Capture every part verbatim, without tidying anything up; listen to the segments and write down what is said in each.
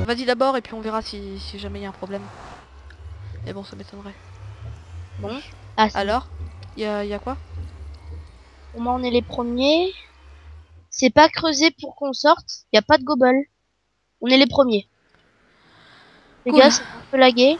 Vas-y d'abord et puis on verra si, si jamais il y a un problème. Mais bon, ça m'étonnerait. Bon. Ah, alors, il y a, y a quoi? Pour moi, on est les premiers. C'est pas creusé pour qu'on sorte. Il y a pas de gobble. On est les premiers. Les Cool. gars, c'est un peu lagué.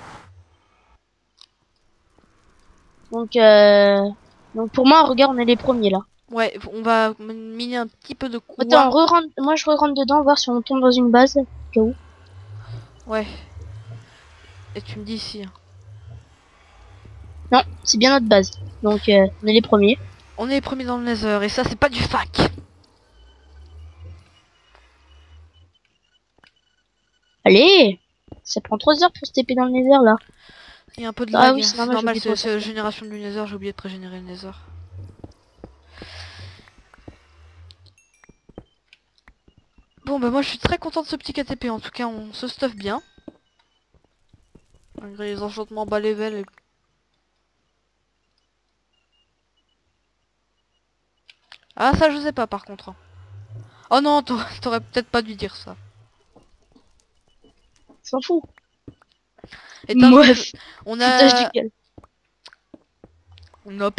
Donc, euh... donc pour moi, regarde, on est les premiers là. Ouais, on va miner un petit peu de Attends, quoi. re moi je re-rentre dedans, voir si on tombe dans une base. Au cas où. Ouais. Et tu me dis ici. Hein. Non, c'est bien notre base. Donc, euh, on est les premiers. On est les premiers dans le Nether et ça, c'est pas du fac. Allez! Ça prend trois heures pour se taper dans le Nether là. Il y a un peu de Ah lag. oui, c'est C'est normal, j'ai normal, oublié de c'est la ressortir. génération du Nether. J'ai oublié de pré-générer le Nether. Bon, bah moi je suis très content de ce petit K T P. En tout cas, on se stuff bien. Malgré les enchantements bas level. Et... Ah, ça, je sais pas par contre. Oh non, t'aurais peut-être pas dû dire ça. S'en fout. Et Bref, on foutage du a... gueule. Nope.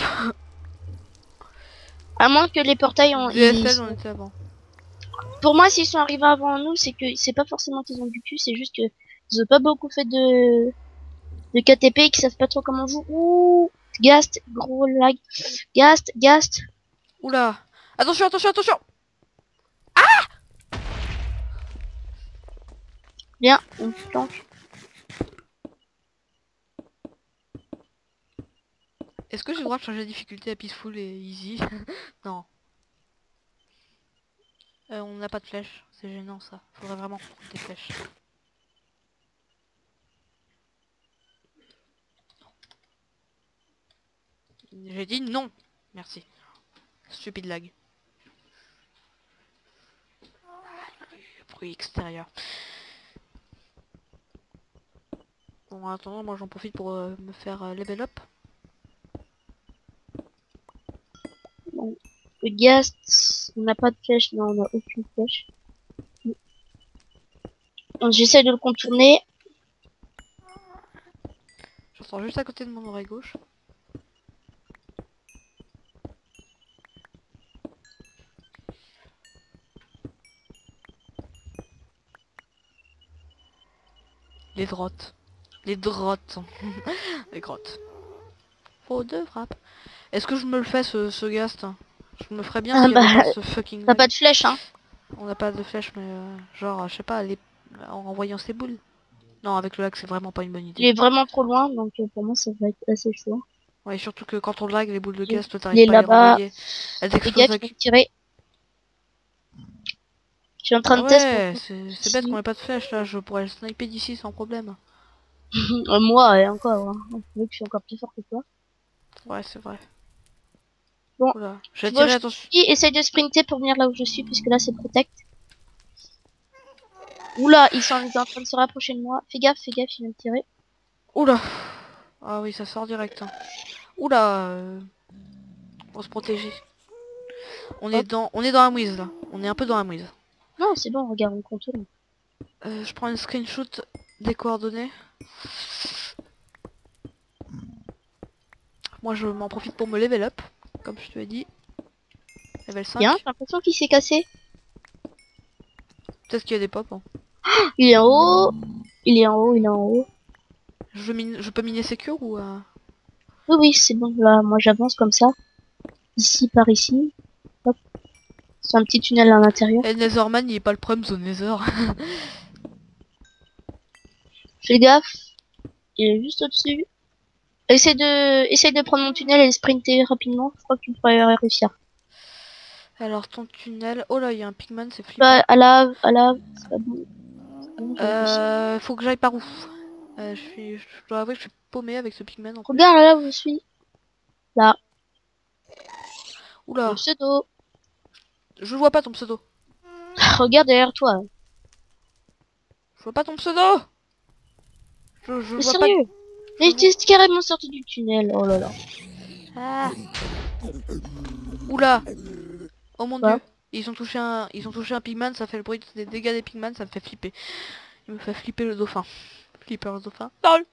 À moins que les portails ont... D S L, ils on sont... était avant. Pour moi, s'ils sont arrivés avant nous, c'est que c'est pas forcément qu'ils ont du cul, c'est juste que ils ont pas beaucoup fait de de K T P et qu'ils savent pas trop comment jouer. Ouh, Gast, gros lag. Gast, Gast. Oula. Attention, attention, attention. Bien, on planche. Est-ce que j'ai le droit de changer la difficulté à peaceful et easy? Non. Euh, on n'a pas de flèches. C'est gênant ça. Faudrait vraiment qu'on trouve des flèches. J'ai dit non. Merci. Stupide lag. Bruit extérieur. Bon, en attendant, moi j'en profite pour euh, me faire euh, level up. Bon. Le Gast, on n'a pas de flèche, non, on a aucune flèche. Donc j'essaie de le contourner. J'entends juste à côté de mon oreille gauche. Les drottes. Les drottes. Les grottes. Faut de frappe. Est-ce que je me le fais ce, ce gast? Je me ferais bien Ah s'il y bah, avait pas ce fucking... t'as pas de flèche, hein. On n'a pas de flèche, mais euh, genre, je sais pas, les... en renvoyant ses boules. Non, avec le lag, c'est vraiment pas une bonne Il idée. est vraiment trop loin, donc euh, pour moi ça va être assez chaud. Ouais, surtout que quand on lag, les boules de gaz, toi Il t'arrives est pas à les là-bas. renvoyer. Elles Les gars, explosent tu peux me avec... tirer. Je suis en train Ah de tester ouais, pour... c'est bête qu'on ait pas de flèche là, je pourrais le sniper d'ici sans problème. Euh, Moi, et encore, hein. Vu que je suis encore plus fort que toi. Ouais, c'est vrai. Bon, Oula, j'ai tu vois, attiré, je attention. dis, essaye de sprinter pour venir là où je suis, puisque là c'est protect. Oula, ils sont en train de se rapprocher de moi. Fais gaffe, fais gaffe, il vient me tirer. Oula. Ah oui, ça sort direct. Hein. Oula, euh... faut se protéger. On est Hop. dans, on est dans la mouise là. On est un peu dans la mouise. Non, c'est bon, regarde, on contourne. Euh, je prends une screenshot des coordonnées. Moi, je m'en profite pour me level up, comme je te l'ai dit. Level cinq. Bien, j'ai l'impression qu'il s'est cassé. Peut-être qu'il y a des pop. Hein. Il est en haut. Il est en haut, il est en haut. Je, mine, je peux miner secure ou... Euh... Oui, oui, c'est bon, là, moi j'avance comme ça. Ici, par ici. Hop. C'est un petit tunnel à l'intérieur. Et Netherman, il est pas le problème, zone Nether. Fais gaffe. Il est juste au-dessus. Essaye de, essaye de prendre mon tunnel et de sprinter rapidement. Je crois que tu pourrais réussir. Alors, ton tunnel... Oh là, il y a un pigman, c'est flippant. Bah, à la, à la, c'est pas bon. bon euh... Faut que j'aille par où euh, je, suis... je dois avouer que je suis paumé avec ce pigman en plus. Regarde là où je suis. Là. Oula. Mon pseudo. Je vois pas ton pseudo. Regarde derrière toi. Je vois pas ton pseudo. Je, je Mais vois sérieux. pas... Mais je tu es carrément sorti du tunnel. Oh là là. Ah. Oula. Oh mon Quoi? dieu. Ils ont touché un... Ils ont touché un pigman, ça fait le bruit des dégâts des pigman, ça me fait flipper. Il me fait flipper le dauphin. Flipper le dauphin. LOL.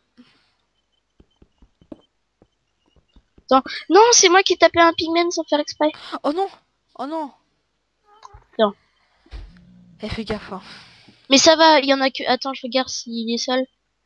Non, c'est moi qui ai tapé un pigman sans faire exprès. Oh non. Oh non. Non. Eh, fais gaffe. Hein. Mais ça va, il y en a que... Attends, je regarde s'il est seul.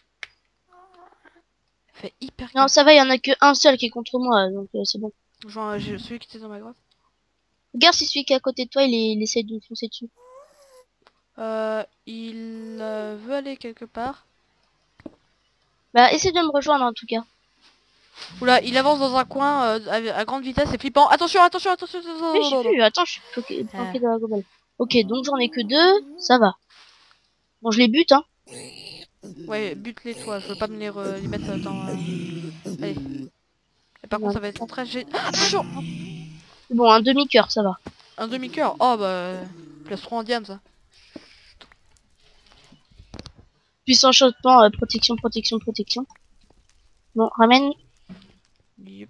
Fais hyper Non, gaffe. ça va, il y en a que un seul qui est contre moi, donc euh, c'est bon. Genre, j'ai celui qui était dans ma grotte. Regarde si celui qui est à côté de toi, il, est... il essaie de me foncer dessus. Euh, il euh, veut aller quelque part. Bah, essaie de me rejoindre en tout cas. Oula, il avance dans un coin euh, à, à grande vitesse, c'est flippant. Attention, attention, attention, Mais j'ai attention. vu, attends, je suis bloqué, bloqué Euh, dans la globale. Ok, donc j'en ai que deux, ça va. Bon, je les bute, hein. ouais, bute-les toi, je veux pas me les, re- les mettre dans... Euh... Allez. Et par contre, ça va être très... gê- Ah, attention. Bon, un demi-cœur, ça va. Un demi-cœur. Oh bah... Place trois en diam, ça. Puissant enchantement, euh, protection, protection, protection. Bon, ramène. Yep.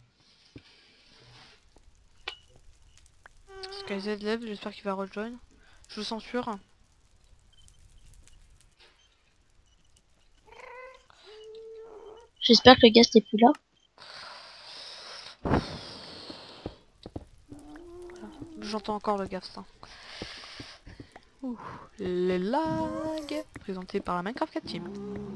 SkyZ lève, j'espère qu'il va rejoin. Je le sens sûr. J'espère que le gaz n'est plus là. J'entends encore le gaffe, ça. Ouh, les lags présentés par la Minecraft quatre Team.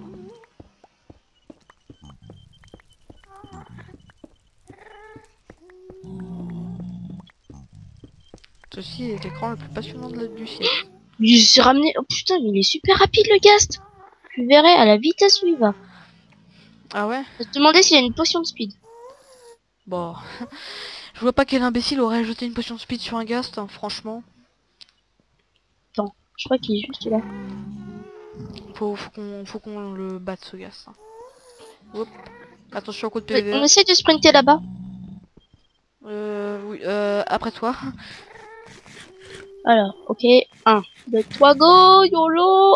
Ceci est l'écran le plus passionnant de la- du ciel. Il s'est ramené. Oh putain, mais il est super rapide le gast. Tu verrais à la vitesse où il va. Ah ouais? Je vais te demander s'il a une potion de speed. Bon. Je vois pas quel imbécile aurait jeté une potion de speed sur un ghast, hein, franchement. Attends, je crois qu'il est juste là. Faut, faut qu'on faut qu'on le batte ce ghast. Hein. Hop. Attention au coup de Ouais, P V. on essaie de sprinter là-bas. Euh, oui, euh, après toi. Alors, ok. un, deux, trois, go. YOLO.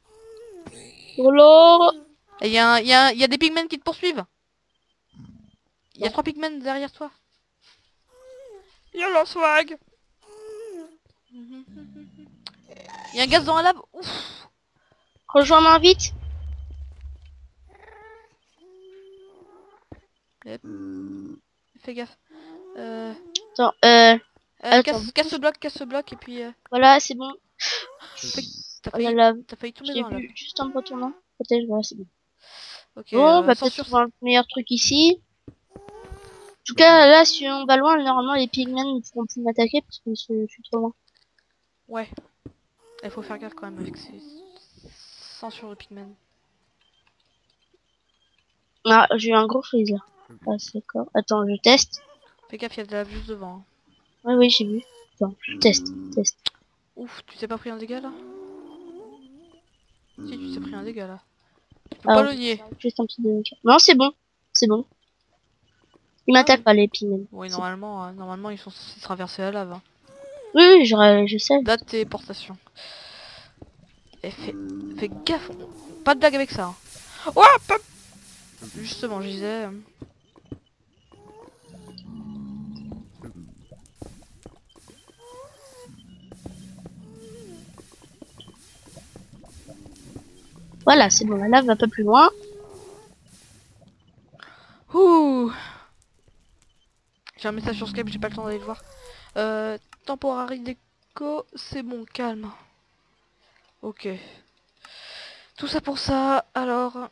YOLO. Et y a, un- y, a, y a des pigmen qui te poursuivent. Y a trois pigmen derrière toi. Y'a leur swag. Y a un gaz dans la lave. Ouf. Rejoins-moi vite. Yep. Fais gaffe. Euh, Attends, euh, euh, Attends. casse, casse ce bloc, casse ce bloc et puis... Euh, voilà, c'est bon. T'as Oh là failli, là, t'as failli je tomber l'ai dans la lave. vu juste en me retournant. Protège, voilà, c'est bon. Ok, Bon, euh, on va peut-être censure. trouver un meilleur truc ici. En tout cas, là, si on va loin, normalement, les pigmen ne pourront plus m'attaquer parce que je, je suis trop loin. Ouais. Il faut faire gaffe quand même avec ces... Censure de pigmen. Ah, j'ai eu un gros freeze là. Ah, c'est d'accord. Attends, je teste. Fais gaffe, y'a de la lave juste devant. Hein. Oui, oui, j'ai vu. Attends, je teste, teste. Ouf, tu t'es pas pris un dégât là? Si, tu t'es pris un dégât là. Tu peux Ah, pas le nier. juste un petit demi. Non, c'est bon. C'est bon. Ils m'attaquent oui. pas, les pigmen. Oui, C'est- normalement, euh, normalement ils sont censés traverser la lave. Hein. Oui, oui, je, je sais. Date téléportation. Et fais, fais gaffe, on- pas de blague avec ça. Hein. Oh, pas... Justement, je disais... euh, Voilà, c'est bon. La lave va pas plus loin. Ouh. J'ai un message sur Skype, j'ai pas le temps d'aller le voir. Euh, temporary déco, c'est bon, calme. Ok. Tout ça pour ça, alors...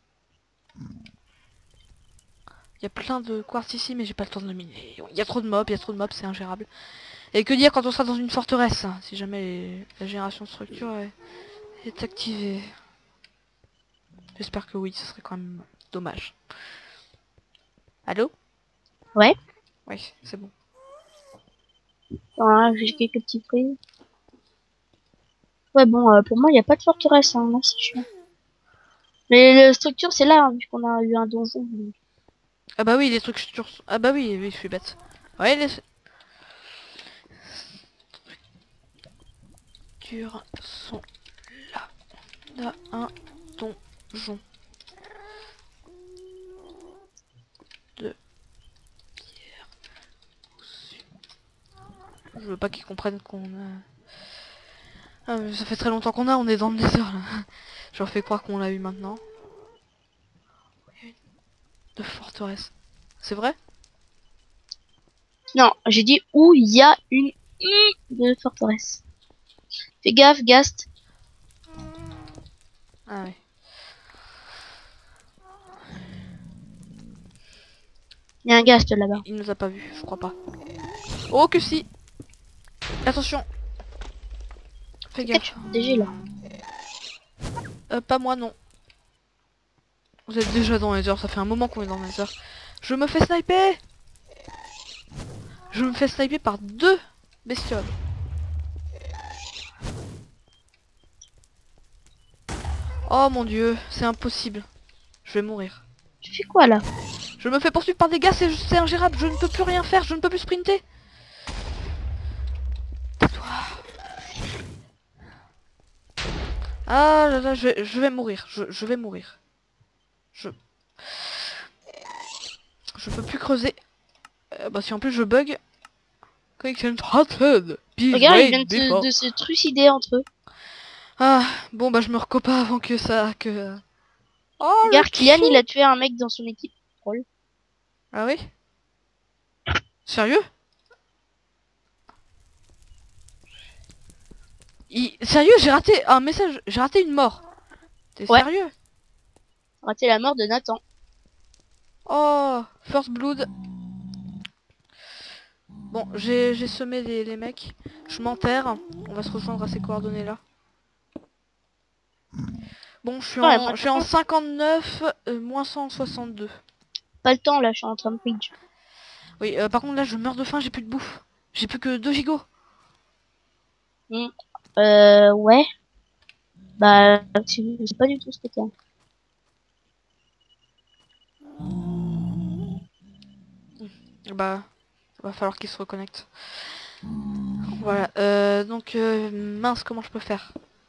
Il y a plein de quartz ici, mais j'ai pas le temps de le miner. Il y a trop de mobs, il y a trop de mobs, c'est ingérable. Et que dire quand on sera dans une forteresse, hein, si jamais les- la génération de structure est, est activée. J'espère que oui, ce serait quand même dommage. Allô? Ouais. Ouais, c'est bon. Voilà, j'ai quelques petits freeze. Ouais, bon, euh, pour moi, il n'y a pas de forteresse. Hein, là, c'est chiant. Mais la structure, c'est là, hein, vu qu'on a eu un donjon. donc. Ah bah oui, les trucs sur... Ah bah oui, oui, je suis bête. Ouais, les... structures sont là. Là, un donjon. De pierre. Je veux pas qu'ils comprennent qu'on a... Ah, mais ça fait très longtemps qu'on a, on est dans le nether là. Je leur fais croire qu'on l'a eu maintenant. De forteresse. C'est vrai? Non, j'ai dit où il y a une I de forteresse. Fais gaffe, Gast. Ah ouais. Il y a un Gast là-bas. Il nous a pas vu, je crois pas. Oh que si. Attention. Fais gaffe. D G là. Euh, pas moi non. Vous êtes déjà dans les heures, ça fait un moment qu'on est dans les heures. Je me fais sniper. Je me fais sniper par deux bestioles. Oh mon dieu, c'est impossible. Je vais mourir. Tu fais quoi là? Je me fais poursuivre par des gars, c'est c'est ingérable, je ne peux plus rien faire, je ne peux plus sprinter. Tais-toi. Ah là là, je vais, je vais mourir, je, je vais mourir. Je... Je peux plus creuser. Euh, bah si en plus je bug. Connection trusted. Regarde, ils viennent de, de se trucider entre eux. Ah, bon bah je me recope pas avant que ça, que... Oh, regarde, Kylian, il a tué un mec dans son équipe. Troll. Ah oui? Sérieux? Il... Sérieux, j'ai raté un message, j'ai raté une mort. T'es ouais. Sérieux? Raté la mort de Nathan. Oh, First Blood. Bon, j'ai semé les, les mecs. Je m'enterre. On va se rejoindre à ces coordonnées là. Bon, je suis ouais, en, je suis en cinquante-neuf, euh, moins cent soixante-deux. Pas le temps là, je suis en train de page. Oui, euh, par contre là je meurs de faim, j'ai plus de bouffe. J'ai plus que deux gigots. Mmh. Euh, ouais. Bah, je sais pas du tout ce que t'as. Bah, va falloir qu'il se reconnecte. Voilà, euh, donc euh, mince, comment je peux faire?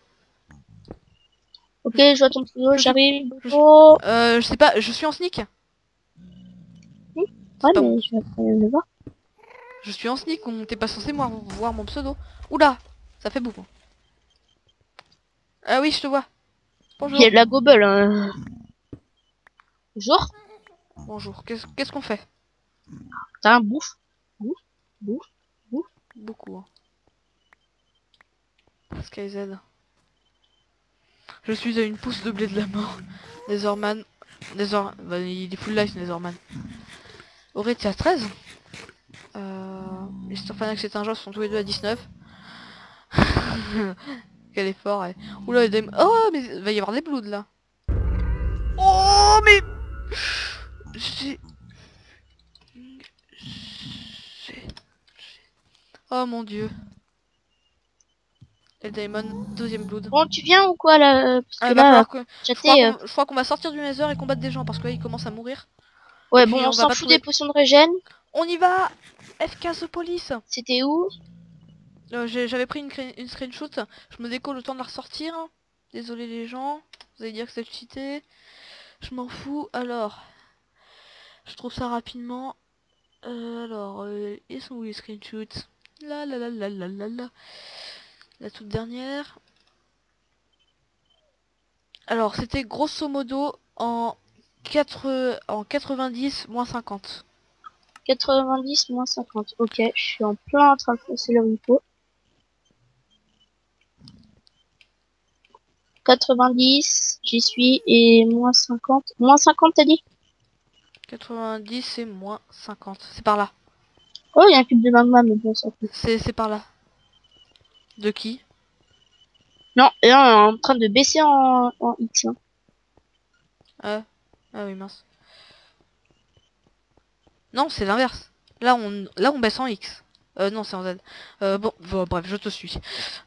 Ok, je vois ton pseudo, j'arrive. Je, oh. euh, je sais pas, je suis en sneak. Mmh. Ouais, mais bon. je vais quand même le voir. Je suis en sneak, on t'es pas censé voir, voir mon pseudo. Oula, ça fait beaucoup. Ah oui, je te vois. Bonjour. Il y a de la gobble. Hein. Bonjour. Bonjour, qu'est-ce qu'est-ce qu'on fait? T'as un bouffe. Bouffe. Bouffe. Bouffe. Beaucoup. Hein. SkyZ. Je suis à une pousse de blé de la mort. Netherman. Nether... Bah, il est full life, Netherman. Aurétia treize. Euh... Mister Fanax et Tinja sont tous les deux à dix-neuf. Quel effort, ouais. Oula, des... Oh, mais il va y avoir des bloods là. Oh, mais... J'ai... J'ai... Oh mon dieu. El Diamond, deuxième blood. Bon, tu viens ou quoi là? Parce que ah, là, que... Je crois crois euh... qu'on qu va sortir du Nether et combattre des gens parce que là ils commencent à mourir. Ouais, et bon, on, on s'en fout trouver... des potions de régène. On y va. F K The Police. C'était où? euh, J'avais pris une, une screenshot. Je me déco le temps de la ressortir. Désolé les gens. Vous allez dire que c'est cheaté. Je m'en fous. Alors, je trouve ça rapidement. Euh, alors, euh, ils sont où les screenshots? La la la la la la la. La toute dernière. Alors, c'était grosso modo en, quatre, en quatre-vingt-dix moins cinquante. quatre-vingt-dix moins cinquante. Ok, je suis en plein en train de foncer le repo. quatre-vingt-dix, j'y suis, et moins cinquante. Moins cinquante, t'as dit? quatre-vingt-dix et moins cinquante. C'est par là. Oh, il y a un cube de magma, mais bon, ça fait. C'est par là. De qui? Non, et là, on est en train de baisser en, en X. Hein. Ah. ah oui, mince. Non, c'est l'inverse. Là on, là, on baisse en X. Euh, non, c'est en Z. Euh, bon, bon, bref, je te suis.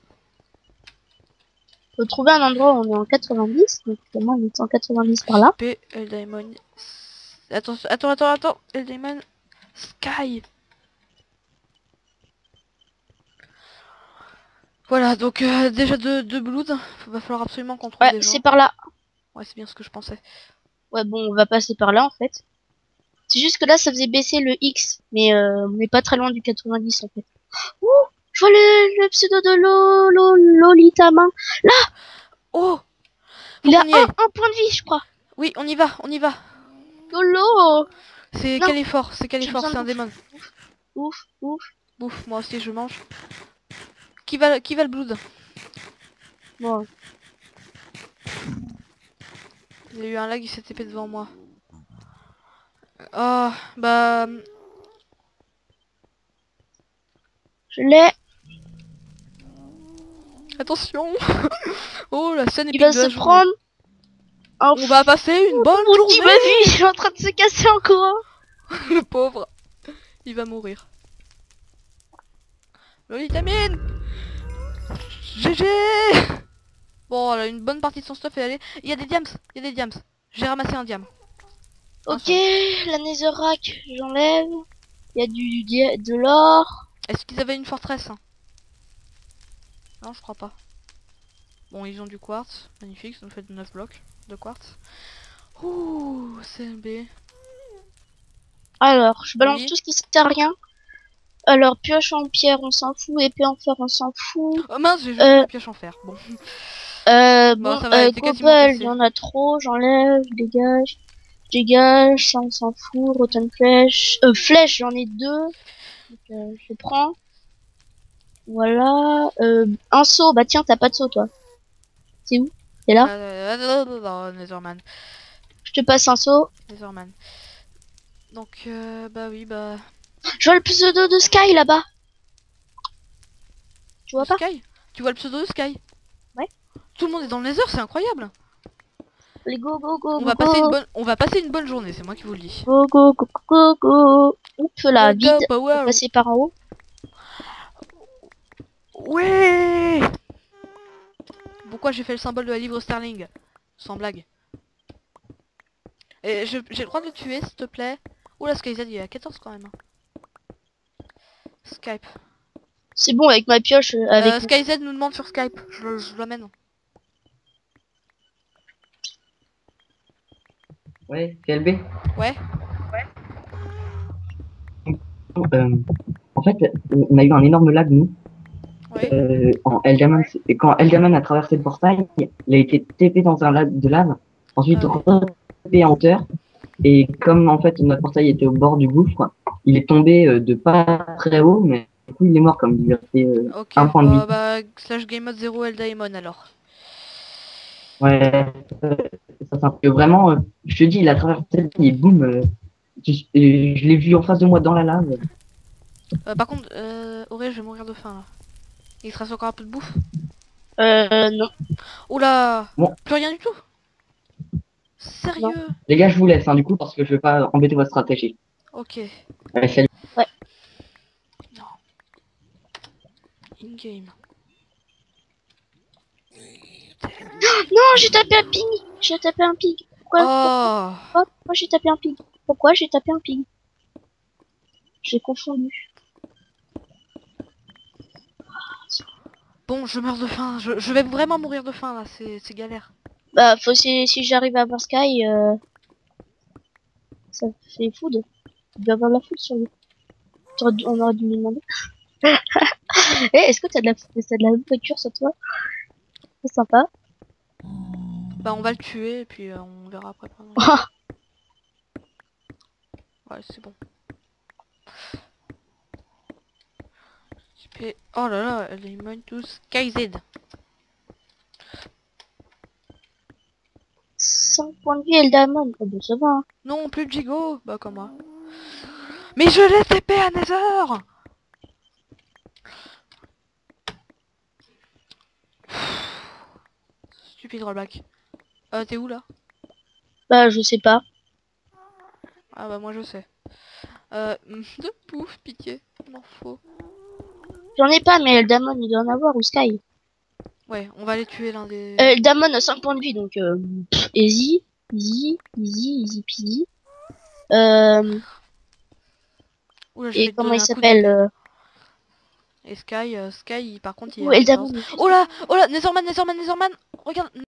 Faut trouver un endroit où on est en quatre-vingt-dix. Donc, moi, on est en quatre-vingt-dix par là. P, El Diamond. Attends, attends, attends, attends. El Diamond. Sky. Voilà, donc euh, déjà deux, deux bloods. Va falloir absolument qu'on trouve ouais, des gens. c'est par là. Ouais, c'est bien ce que je pensais. Ouais, bon, on va passer par là, en fait. C'est juste que là, ça faisait baisser le X. Mais euh, on n'est pas très loin du quatre-vingt-dix, en fait. Ouh, je vois le, le pseudo de Lo, Lo, Lolita main. Là. Oh. faut Il a qu'on y aille. un, un point de vie, je crois. Oui, on y va, on y va. Yolo. C'est Non. quel effort, c'est quel J'ai effort, besoin c'est un de démon. Ouf, ouf. Bouffe, moi aussi je mange. Qui va, qui va le blood? Bon. Il y a eu un lag, il s'est T P devant moi. Oh, bah... Je l'ai. Attention. Oh, la scène Il épique va de se la journée. prendre. Un On va passer une bonne fou qui m'a journée. vu. Il est en train de se casser encore. Le pauvre. Il va mourir. Le vitamine. G G. Bon, elle a une bonne partie de son stuff et elle est... Il y a des diams, il y a des diams. J'ai ramassé un diam. Ok, la netherrack, j'enlève. Il y a du, du- de l'or. Est-ce qu'ils avaient une forteresse? Non, je crois pas. Bon, ils ont du quartz. Magnifique, ça nous fait neuf blocs de quartz. Ouh, C M B. Alors, je balance Oui. tout ce qui sert à rien. Alors, pioche en pierre, on s'en fout. Épée en fer, on s'en fout. Oh mince, j'ai jeté Euh, ma pioche en fer. Bon. Euh, Bon, bon, ça va, elle euh, était quasiment cobble, cassée. il y en a trop, j'enlève, je dégage. Je dégage, ça on s'en fout. Rotten flèche. Euh, flèche, j'en ai deux. Donc, euh, je prends. Voilà. Euh, un seau, bah tiens, t'as pas de seau toi. C'est où? T'es là? Euh, euh, euh, euh, Netherman. Je te passe un seau. Netherman. Donc, euh, bah oui, bah... Je vois le pseudo de Sky là-bas. Tu vois Le pas? Sky? Tu vois le pseudo de Sky? Ouais. Tout le monde est dans le Nether, c'est incroyable. Allez, go, go, go, On go, va passer une go. bonne, on va passer une bonne journée, c'est moi qui vous le dis. Go, go, go, go, go. Oups, là, Go, vide. go, On va power. passer par en haut. Ouais. Pourquoi j'ai fait le symbole de la livre sterling? Sans blague. Et je- j'ai le droit de le tuer, s'il te plaît. Oula, SkyZ, il est à quatorze quand même. Skype. C'est bon avec ma pioche. euh, Avec Euh, SkyZ nous demande sur Skype. Je, le- je l'amène. Ouais, C L B. Ouais. Euh, en fait, on a eu un énorme lag, nous. Ouais. Euh, en Eldaman, et quand Eldaman a traversé le portail, il a été T P dans un lac de lave, ensuite Ah oui. T P en hauteur, et comme en fait notre portail était au bord du gouffre, il est tombé euh, de pas très haut, mais du coup il est mort comme il lui a fait euh, Ok. un point de Bah, vie. bah slash game mode zéro Eldaemon alors. Ouais, euh, ça c'est un peu vraiment, euh, je te dis, il a traversé le portail et boum, euh, je, et je l'ai vu en face de moi dans la lave. Euh, par contre, euh, Auré, je vais mourir de faim là. Il te reste encore un peu de bouffe? Euh, non. Oula. Bon. Plus rien du tout? Sérieux? Les gars, je vous laisse, hein, du coup, parce que je vais pas embêter votre stratégie. Ok. Allez, salut. Non. In-game. Non, j'ai tapé un ping. J'ai tapé un ping. Pourquoi? Oh. Pourquoi, pourquoi j'ai tapé un ping? Pourquoi j'ai tapé un ping? J'ai confondu. Bon, je meurs de faim. Je, je vais vraiment mourir de faim là. C'est c'est galère. Bah, faut si, si j'arrive à avoir Sky, euh, ça fait food. Il doit avoir de la food sur lui. T'aurais dû- On aurait dû lui demander. Eh, est-ce que t'as de la, t'as de la nourriture sur toi? C'est sympa. Bah, on va le tuer et puis euh, on verra après. Ouais, c'est bon. Et... Oh là là, elle est immune tous. K Z. cinq points de vie, Eldamon. Oh, bah, ça va. Hein. Non, plus de Jigo. Bah, comme moi. Mais je l'ai T P à Nether. Stupide rollback. Euh, t'es où là? Bah, je sais pas. Ah bah moi je sais. Euh, de pouf, pitié, il m'en faut. J'en ai pas, mais Eldamon, il doit en avoir, ou Sky. Ouais, on va aller tuer l'un des... Euh, Eldamon a cinq points de vie, donc, euh, pff, easy, easy, easy, easy peasy. Euh, Oula, je vais et te comment donner il un coup s'appelle, d'épée. euh, Et Sky, euh, Sky, par contre, il ou est à Eldamon. quatorze. Oh là, oh là, Netherman, Netherman, Netherman. Regarde,